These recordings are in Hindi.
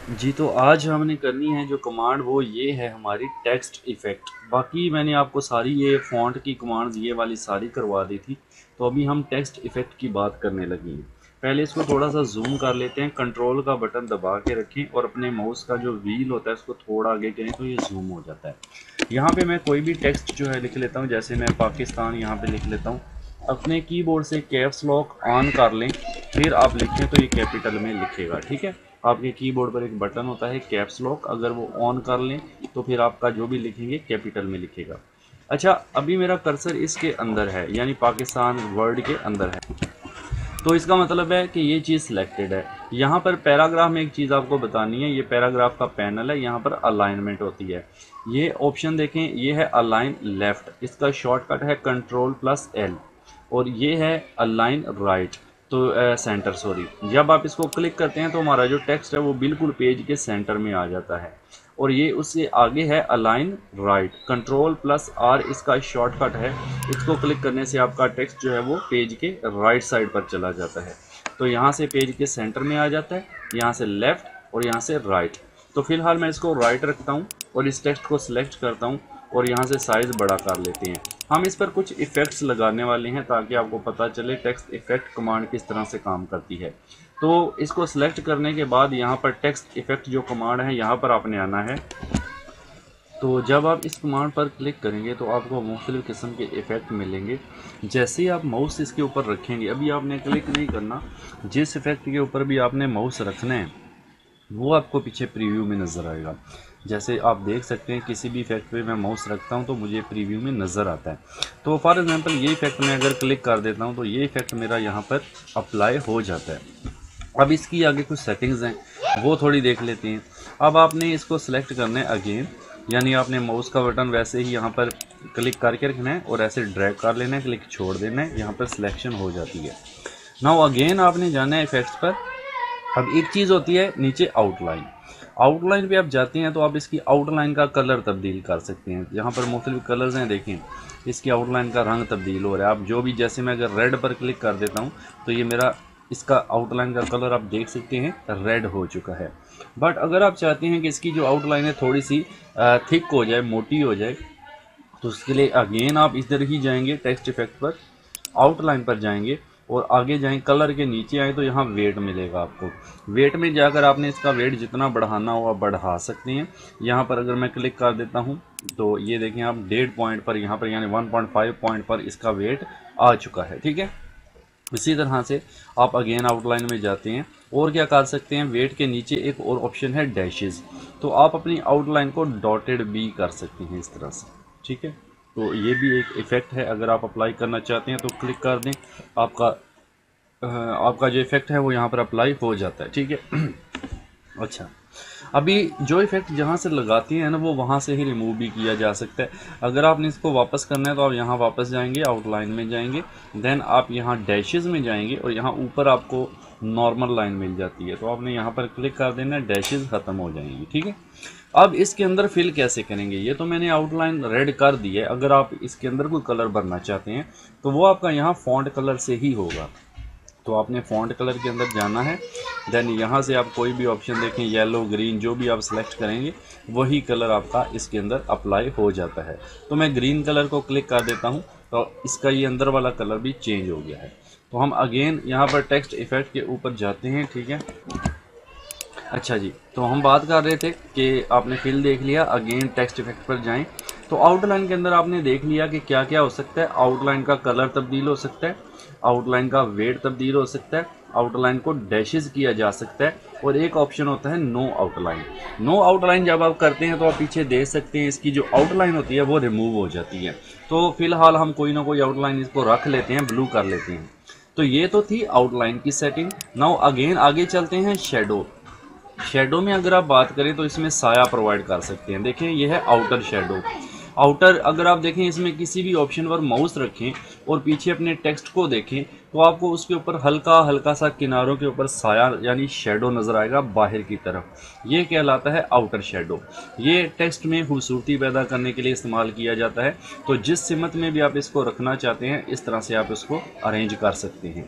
जी, तो आज हमने करनी है जो कमांड वो ये है हमारी टेक्स्ट इफ़ेक्ट। बाकी मैंने आपको सारी ये फ़ॉन्ट की कमांड्स ये वाली सारी करवा दी थी। तो अभी हम टेक्स्ट इफ़ेक्ट की बात करने लगे हैं। पहले इसको थोड़ा सा ज़ूम कर लेते हैं, कंट्रोल का बटन दबा के रखें और अपने माउस का जो व्हील होता है उसको थोड़ा आगे करें तो ये ज़ूम हो जाता है। यहाँ पे मैं कोई भी टेक्स्ट जो है लिख लेता हूँ, जैसे मैं पाकिस्तान यहाँ पे लिख लेता हूँ। अपने कीबोर्ड से कैप्स लॉक ऑन कर लें, फिर आप लिखें तो ये कैपिटल में लिखेगा, ठीक है। आपके कीबोर्ड पर एक बटन होता है कैप्स लॉक, अगर वो ऑन कर लें तो फिर आपका जो भी लिखेंगे कैपिटल में लिखेगा। अच्छा, अभी मेरा कर्सर इसके अंदर है, यानी पाकिस्तान वर्ड के अंदर है, तो इसका मतलब है कि ये चीज़ सिलेक्टेड है। यहाँ पर पैराग्राफ में एक चीज़ आपको बतानी है, ये पैराग्राफ का पैनल है, यहाँ पर अलाइनमेंट होती है। ये ऑप्शन देखें, ये है अलाइन लेफ्ट, इसका शॉर्टकट है कंट्रोल+L, और ये है अलाइन राइट, तो सेंटर सॉरी। जब आप इसको क्लिक करते हैं तो हमारा जो टेक्स्ट है वो बिल्कुल पेज के सेंटर में आ जाता है। और ये उससे आगे है अलाइन राइट, कंट्रोल+R इसका शॉर्टकट है। इसको क्लिक करने से आपका टेक्स्ट जो है वो पेज के राइट साइड पर चला जाता है। तो यहाँ से पेज के सेंटर में आ जाता है, यहाँ से लेफ़्ट और यहाँ से राइट। तो फिलहाल मैं इसको राइट रखता हूँ और इस टेक्स्ट को सिलेक्ट करता हूँ और यहाँ से साइज़ बड़ा कर लेते हैं। हम इस पर कुछ इफ़ेक्ट्स लगाने वाले हैं ताकि आपको पता चले टेक्स्ट इफ़ेक्ट कमांड किस तरह से काम करती है। तो इसको सिलेक्ट करने के बाद यहाँ पर टेक्स्ट इफ़ेक्ट जो कमांड है यहाँ पर आपने आना है। तो जब आप इस कमांड पर क्लिक करेंगे तो आपको मुख्तलिफ़ किस्म के इफ़ेक्ट मिलेंगे। जैसे ही आप माउस इसके ऊपर रखेंगे, अभी आपने क्लिक नहीं करना, जिस इफ़ेक्ट के ऊपर भी आपने माउस रखना है वो आपको पीछे प्रीव्यू में नज़र आएगा। जैसे आप देख सकते हैं किसी भी इफेक्ट पे मैं माउस रखता हूं तो मुझे प्रीव्यू में नज़र आता है। तो फॉर एग्जांपल ये इफेक्ट मैं अगर क्लिक कर देता हूं तो ये इफेक्ट मेरा यहां पर अप्लाई हो जाता है। अब इसकी आगे कुछ सेटिंग्स हैं वो थोड़ी देख लेते हैं। अब आपने इसको सिलेक्ट करना है अगेन, यानी आपने माउस का बटन वैसे ही यहाँ पर क्लिक करके रखना है और ऐसे ड्रैग कर लेना है, क्लिक छोड़ देना है, यहाँ पर सिलेक्शन हो जाती है। नाउ अगेन आपने जाना है इफेक्ट्स पर। अब एक चीज़ होती है नीचे आउटलाइन। आउटलाइन पे आप जाते हैं तो आप इसकी आउटलाइन का कलर तब्दील कर सकते हैं। यहाँ पर मुख्तलिफ कलर्स हैं, देखें इसकी आउटलाइन का रंग तब्दील हो रहा है। आप जो भी, जैसे मैं अगर रेड पर क्लिक कर देता हूँ तो ये मेरा इसका आउटलाइन का कलर आप देख सकते हैं रेड हो चुका है। बट अगर आप चाहते हैं कि इसकी जो आउटलाइन है थोड़ी सी थिक हो जाए, मोटी हो जाए, तो उसके लिए अगेन आप इधर ही जाएंगे टेक्स्ट इफेक्ट पर, आउटलाइन पर जाएंगे और आगे जाएं, कलर के नीचे आए तो यहाँ वेट मिलेगा आपको। वेट में जाकर आपने इसका वेट जितना बढ़ाना हो आप बढ़ा सकते हैं। यहाँ पर अगर मैं क्लिक कर देता हूँ तो ये देखें आप 1.5 पॉइंट पर यहाँ पर यानी 1.5 पॉइंट पर इसका वेट आ चुका है, ठीक है। इसी तरह से आप अगेन आउटलाइन में जाते हैं और क्या कर सकते हैं, वेट के नीचे एक और ऑप्शन है डैशेस, तो आप अपनी आउटलाइन को डॉटेड भी कर सकते हैं इस तरह से, ठीक है। तो ये भी एक इफ़ेक्ट है, अगर आप अप्लाई करना चाहते हैं तो क्लिक कर दें, आपका आपका जो इफ़ेक्ट है वो यहाँ पर अप्लाई हो जाता है, ठीक है। अच्छा, अभी जो इफ़ेक्ट जहाँ से लगाते हैं ना वो वहाँ से ही रिमूव भी किया जा सकता है। अगर आपने इसको वापस करना है तो आप यहाँ वापस जाएंगे, आउटलाइन में जाएंगे, देन आप यहाँ डैशेस में जाएंगे और यहाँ ऊपर आपको नॉर्मल लाइन मिल जाती है, तो आपने यहाँ पर क्लिक कर देना, डैशेस ख़त्म हो जाएंगी, ठीक है। अब इसके अंदर फिल कैसे करेंगे, ये तो मैंने आउटलाइन रेड कर दी है। अगर आप इसके अंदर कोई कलर भरना चाहते हैं तो वो आपका यहाँ फॉन्ट कलर से ही होगा। तो आपने फॉन्ट कलर के अंदर जाना है, देन यहाँ से आप कोई भी ऑप्शन देखें, येलो ग्रीन जो भी आप सेलेक्ट करेंगे वही कलर आपका इसके अंदर अप्लाई हो जाता है। तो मैं ग्रीन कलर को क्लिक कर देता हूँ तो इसका ये अंदर वाला कलर भी चेंज हो गया है। तो हम अगेन यहाँ पर टेक्स्ट इफेक्ट के ऊपर जाते हैं, ठीक है। अच्छा जी, तो हम बात कर रहे थे कि आपने फिल देख लिया, अगेन टेक्स्ट इफेक्ट पर जाएं। तो आउटलाइन के अंदर आपने देख लिया कि क्या क्या हो सकता है। आउटलाइन का कलर तब्दील हो सकता है, आउटलाइन का वेट तब्दील हो सकता है, आउटलाइन को डैशेस किया जा सकता है, और एक ऑप्शन होता है नो आउटलाइन। नो आउटलाइन जब आप करते हैं तो आप पीछे देख सकते हैं इसकी जो आउटलाइन होती है वो रिमूव हो जाती है। तो फिलहाल हम कोई ना कोई आउटलाइन इसको रख लेते हैं, ब्लू कर लेते हैं। तो ये तो थी आउटलाइन की सेटिंग। नाउ अगेन आगे चलते हैं शेडो। शेडो में अगर आप बात करें तो इसमें साया प्रोवाइड कर सकते हैं। देखें ये है आउटर शेडो। आउटर अगर आप देखें इसमें किसी भी ऑप्शन पर माउस रखें और पीछे अपने टेक्स्ट को देखें तो आपको उसके ऊपर हल्का हल्का सा किनारों के ऊपर साया यानी शेडो नज़र आएगा बाहर की तरफ। ये कहलाता है आउटर शेडो। ये टेक्स्ट में खूबसूरती पैदा करने के लिए इस्तेमाल किया जाता है। तो जिस सिमत में भी आप इसको रखना चाहते हैं इस तरह से आप इसको अरेंज कर सकते हैं।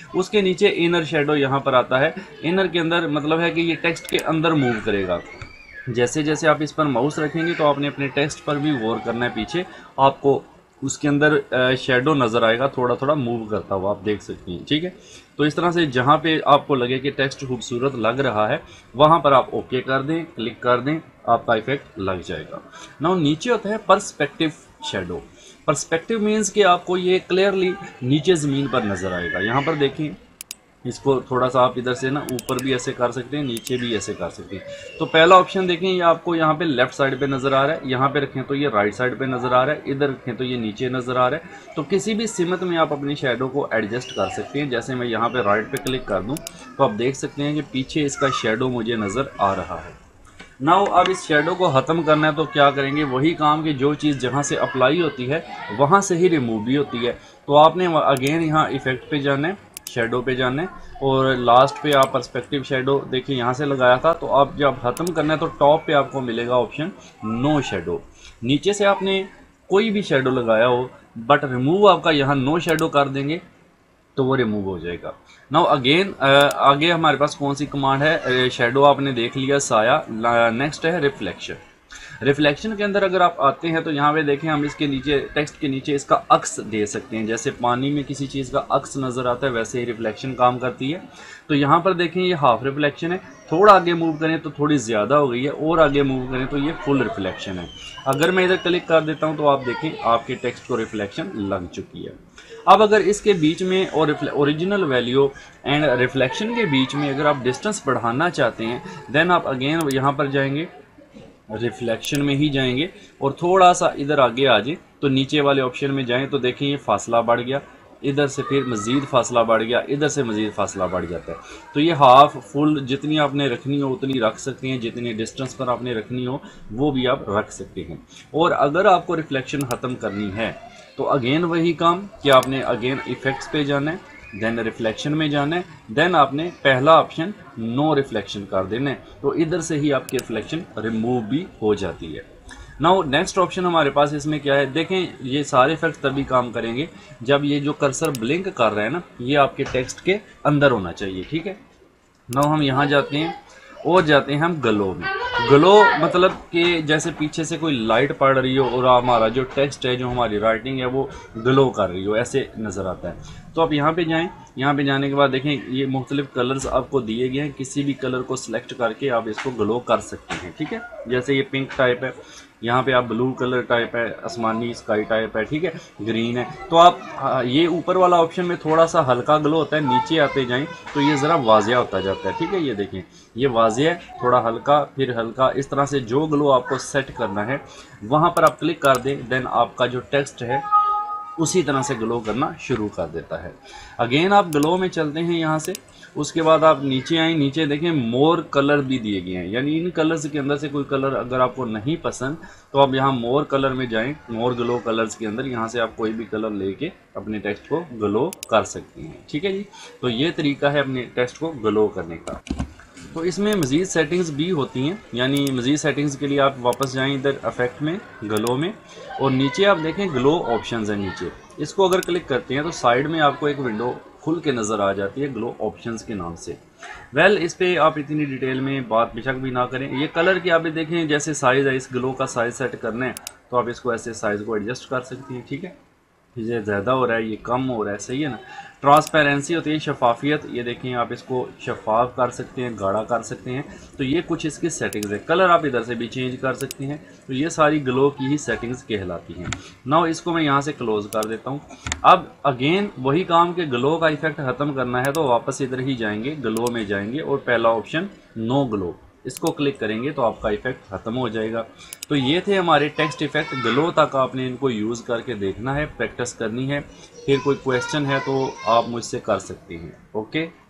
उसके नीचे इनर शेडो यहाँ पर आता है। इनर के अंदर मतलब है कि ये टेक्स्ट के अंदर मूव करेगा। जैसे जैसे आप इस पर माउस रखेंगे तो आपने अपने टेक्स्ट पर भी गौर करना है, पीछे आपको उसके अंदर शेडो नज़र आएगा थोड़ा थोड़ा मूव करता हुआ, आप देख सकते हैं। ठीक है, तो इस तरह से जहाँ पे आपको लगे कि टेक्स्ट खूबसूरत लग रहा है वहाँ पर आप ओके कर दें, क्लिक कर दें, आपका इफेक्ट लग जाएगा। नाउ नीचे होता है पर्सपेक्टिव शेडो। पर्सपेक्टिव मीन्स कि आपको ये क्लियरली नीचे ज़मीन पर नज़र आएगा। यहाँ पर देखें, इसको थोड़ा सा आप इधर से ना ऊपर भी ऐसे कर सकते हैं, नीचे भी ऐसे कर सकते हैं। तो पहला ऑप्शन देखें, ये आपको यहाँ पे लेफ्ट साइड पे नज़र आ रहा है, यहाँ पे रखें तो ये राइट साइड पे नज़र आ रहा है, इधर रखें तो ये नीचे नज़र आ रहा है। तो किसी भी सिमत में आप अपनी शेडो को एडजस्ट कर सकते हैं। जैसे मैं यहाँ पे राइट पे क्लिक कर दूँ तो आप देख सकते हैं कि पीछे इसका शेडो मुझे नज़र आ रहा है। नाउ अब इस शेडो को ख़त्म करना है तो क्या करेंगे, वही काम कि जो चीज़ जहाँ से अप्लाई होती है वहाँ से ही रिमूव भी होती है। तो आपने अगेन यहाँ इफेक्ट पे जाना है, शेडो पे जाना है, और लास्ट पे आप पर्सपेक्टिव शेडो देखिए यहाँ से लगाया था। तो आप जब ख़त्म करना है तो टॉप पे आपको मिलेगा ऑप्शन नो शेडो। नीचे से आपने कोई भी शेडो लगाया हो बट रिमूव आपका यहाँ नो शेडो कर देंगे तो वो रिमूव हो जाएगा। नाउ अगेन आगे हमारे पास कौन सी कमांड है, शेडो आपने देख लिया, साया। नेक्स्ट है रिफ्लेक्शन। रिफ्लेक्शन के अंदर अगर आप आते हैं तो यहाँ पे देखें, हम इसके नीचे टेक्स्ट के नीचे इसका अक्स दे सकते हैं। जैसे पानी में किसी चीज़ का अक्स नज़र आता है वैसे ही रिफ्लेक्शन काम करती है। तो यहाँ पर देखें ये हाफ रिफ्लेक्शन है, थोड़ा आगे मूव करें तो थोड़ी ज़्यादा हो गई है, और आगे मूव करें तो ये फुल रिफ्लेक्शन है। अगर मैं इधर क्लिक कर देता हूँ तो आप देखें आपके टेक्स्ट को रिफ्लेक्शन लग चुकी है। अब अगर इसके बीच में और ओरिजिनल वैल्यू एंड रिफ्लेक्शन के बीच में अगर आप डिस्टेंस बढ़ाना चाहते हैं देन आप अगेन यहाँ पर जाएंगे, रिफ्लेक्शन में ही जाएंगे और थोड़ा सा इधर आगे आ जाए तो नीचे वाले ऑप्शन में जाएं तो देखें ये फासला बढ़ गया, इधर से फिर मज़ीद फासला बढ़ गया, इधर से मज़ीद फासला बढ़ जाता है। तो ये हाफ फुल जितनी आपने रखनी हो उतनी रख सकते हैं, जितनी डिस्टेंस पर आपने रखनी हो वो भी आप रख सकते हैं। और अगर आपको रिफ्लेक्शन ख़त्म करनी है तो अगेन वही काम कि आपने अगेन इफेक्ट्स पे जाना है, देन रिफ्लेक्शन में जाना है, देन आपने पहला ऑप्शन नो रिफ्लेक्शन कर देना है। तो इधर से ही आपकी रिफ्लेक्शन रिमूव भी हो जाती है। नाउ नेक्स्ट ऑप्शन हमारे पास इसमें क्या है, देखें ये सारे इफेक्ट तभी काम करेंगे जब ये जो कर्सर ब्लिंक कर रहा है ना ये आपके टेक्स्ट के अंदर होना चाहिए। ठीक है, नाउ हम यहाँ जाते हैं और जाते हैं हम ग्लो में। ग्लो मतलब कि जैसे पीछे से कोई लाइट पड़ रही हो और हमारा जो टेक्स्ट है, जो हमारी राइटिंग है वो ग्लो कर रही हो, ऐसे नज़र आता है। तो आप यहाँ पे जाएं, यहाँ पे जाने के बाद देखें ये मुख्तलिफ कलर्स आपको दिए गए हैं, किसी भी कलर को सिलेक्ट करके आप इसको ग्लो कर सकते हैं। ठीक है, जैसे ये पिंक टाइप है, यहाँ पे आप ब्लू कलर टाइप है, आसमानी स्काई टाइप है, ठीक है, ग्रीन है। तो आप ये ऊपर वाला ऑप्शन में थोड़ा सा हल्का ग्लो होता है, नीचे आते जाएं तो ये ज़रा वाजिया होता जाता है। ठीक है, ये देखें ये वाजिया है, थोड़ा हल्का फिर हल्का, इस तरह से जो ग्लो आपको सेट करना है वहाँ पर आप क्लिक कर दें, देन आपका जो टेक्स्ट है उसी तरह से ग्लो करना शुरू कर देता है। अगेन आप ग्लो में चलते हैं यहाँ से, उसके बाद आप नीचे आए, नीचे देखें मोर कलर भी दिए गए हैं, यानी इन कलर्स के अंदर से कोई कलर अगर आपको नहीं पसंद तो आप यहाँ मोर कलर में जाएं, मोर ग्लो कलर्स के अंदर यहाँ से आप कोई भी कलर लेके अपने टेक्स्ट को ग्लो कर सकते हैं। ठीक है जी, तो ये तरीका है अपने टेक्स्ट को ग्लो करने का। तो इसमें मज़ीद सेटिंग्स भी होती हैं, यानी मज़ीद सेटिंग्स के लिए आप वापस जाएं इधर इफेक्ट में, ग्लो में, और नीचे आप देखें ग्लो ऑप्शंस है नीचे, इसको अगर क्लिक करते हैं तो साइड में आपको एक विंडो खुल के नज़र आ जाती है ग्लो ऑप्शंस के नाम से। इस पे आप इतनी डिटेल में बात बेशक भी ना करें। ये कलर की आप देखें जैसे साइज़ है, इस ग्लो का साइज़ सेट करना है तो आप इसको ऐसे साइज़ को एडजस्ट कर सकते हैं। ठीक है, ये ज़्यादा हो रहा है, ये कम हो रहा है, सही है ना। ट्रांसपेरेंसी होती है, शफाफियत, ये देखें आप इसको शफाफ कर सकते हैं, गाढ़ा कर सकते हैं। तो ये कुछ इसकी सेटिंग्स है। कलर आप इधर से भी चेंज कर सकते हैं। तो ये सारी ग्लो की ही सेटिंग्स कहलाती हैं। नाउ इसको मैं यहाँ से क्लोज कर देता हूँ। अब अगेन वही काम के ग्लो का इफेक्ट ख़त्म करना है तो वापस इधर ही जाएंगे, ग्लो में जाएंगे और पहला ऑप्शन नो ग्लो, इसको क्लिक करेंगे तो आपका इफेक्ट ख़त्म हो जाएगा। तो ये थे हमारे टेक्स्ट इफेक्ट। ग्लो तक आपने इनको यूज़ करके देखना है, प्रैक्टिस करनी है। फिर कोई क्वेश्चन है तो आप मुझसे कर सकते हैं। ओके।